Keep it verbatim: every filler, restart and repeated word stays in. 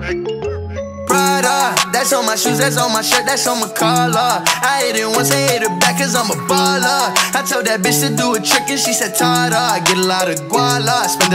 Prada, that's on my shoes, that's on my shirt, that's on my collar. I hit it once, I hit it back cause I'm a baller. I told that bitch to do a trick and she said Tata. I get a lot of guala, spend